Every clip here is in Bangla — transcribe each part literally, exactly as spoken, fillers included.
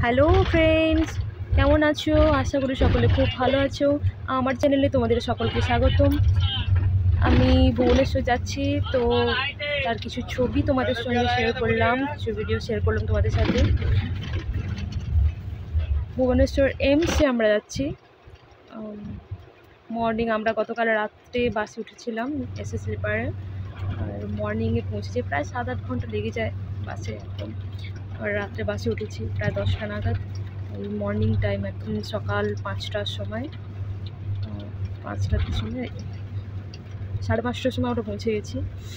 হ্যালো ফ্রেন্ডস, কেমন আছো? আশা করি সকলে খুব ভালো আছো। আমার চ্যানেলে তোমাদের সকলকে স্বাগতম। আমি ভুবনেশ্বর যাচ্ছি, তো তার কিছু ছবি তোমাদের সঙ্গে শেয়ার করলাম, কিছু ভিডিও শেয়ার করলাম তোমাদের সাথে। ভুবনেশ্বর এইমসে আমরা যাচ্ছি। মর্নিং আমরা গতকাল রাত্রে বাসে উঠেছিলাম এসএস স্লিপারে, আর মর্নিংয়ে পৌঁছেছি। প্রায় সাত আট ঘন্টা লেগে যায় বাসে একদম। আর রাত্রে বাসে উঠেছি প্রায় দশটা নাগাদ। ওই মর্নিং টাইম একদম সকাল পাঁচটার সময় পাঁচটার সময় সাড়ে পাঁচটার সময় ওটা পৌঁছে গেছি।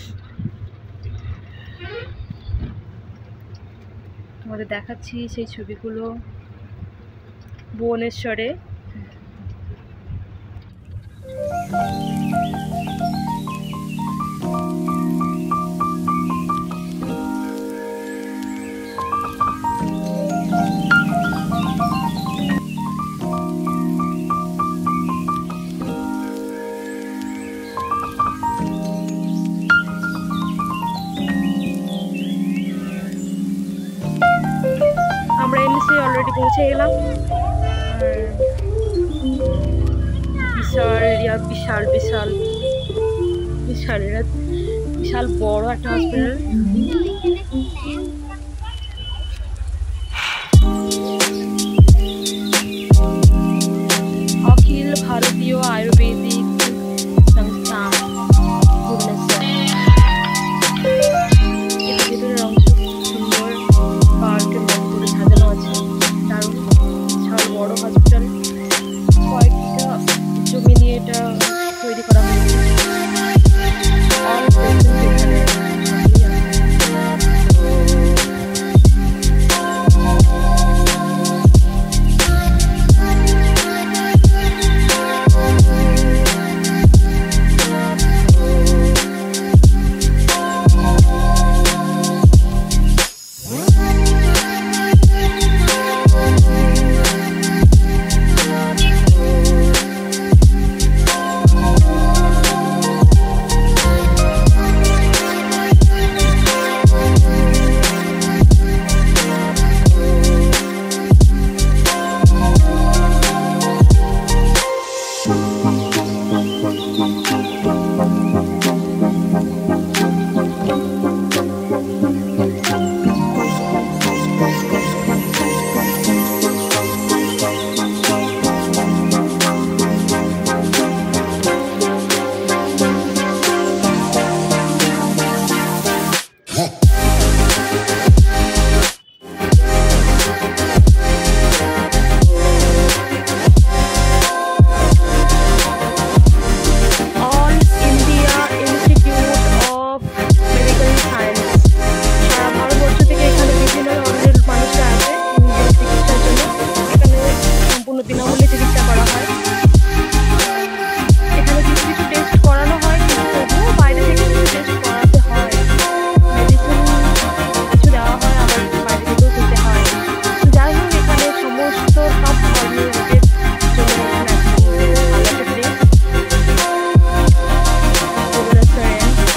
তোমাদের দেখাচ্ছি সেই ছবিগুলো ভুবনেশ্বরে। আমরা এমসি অলরেডি পৌঁছে গেলাম। আর বিশাল এরিয়া, বিশাল বিশাল বিশাল এরিয়া, বিশাল বড় একটা হসপিটাল। অখিল ভারতীয় আয়ুর্বেদিক সংস্থান ভুবনেশ্বর। এর ভেতরের অংশ সুন্দর পার্কের মতো করে সাজানো আছে। দারুণ বিশাল বড় হসপিটাল। কয়েকটা জমি নিয়ে এটা তৈরি করা হয়েছে। অল পেশেন্ট এখানে বিনামূল্যে চিকিৎসা করা হয়। এখানে কিছু কিছু টেস্ট করানো হয়, কিন্তু তবুও বাইরে থেকে কিছু টেস্ট করাতে হয়। মেডিসিন কিছু দেওয়া হয়, আবার বাইরে থেকেও কিনতে হয়। যাই হোক, এখানে সমস্ত সব ধরনের রোগের জন্য এখানে ভালো একটা প্লেস ভুবনেশ্বরে।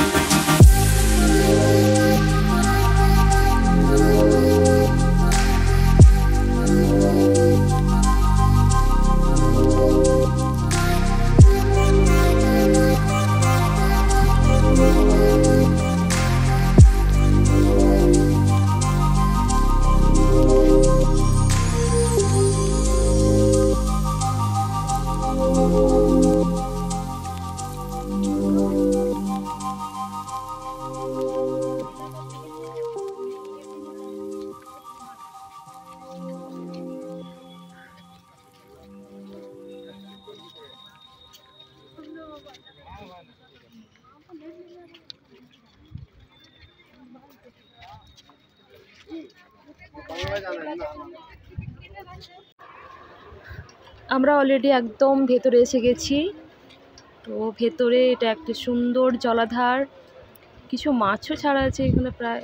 আমরা অলরেডি একদম ভেতরে এসে গেছি। তো ভেতরে এটা একটা সুন্দর জলাধার, কিছু মাছও ছাড়া আছে এখানে। প্রায়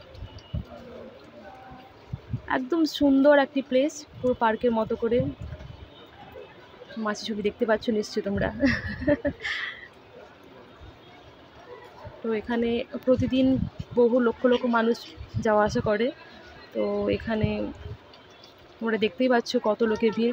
একদম সুন্দর একটি প্লেস, পুরো পার্কের মতো করে। মাছের ছবি দেখতে পাচ্ছ নিশ্চয়ই তোমরা। তো এখানে প্রতিদিন বহু লক্ষ লক্ষ মানুষ যাওয়া আসা করে। তো এখানে তোমরা দেখতেই পাচ্ছ কত লোকের ভিড়।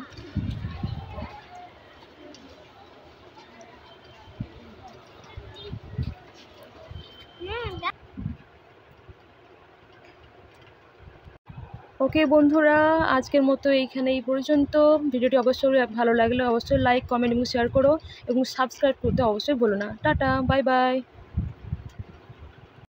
ওকে বন্ধুরা, আজকের মতো এইখানে এই পর্যন্ত। ভিডিওটি অবশ্যই ভালো লাগলে অবশ্যই লাইক, কমেন্ট এবং শেয়ার করো এবং সাবস্ক্রাইব করতে অবশ্যই ভুলো না। Tata, bye by.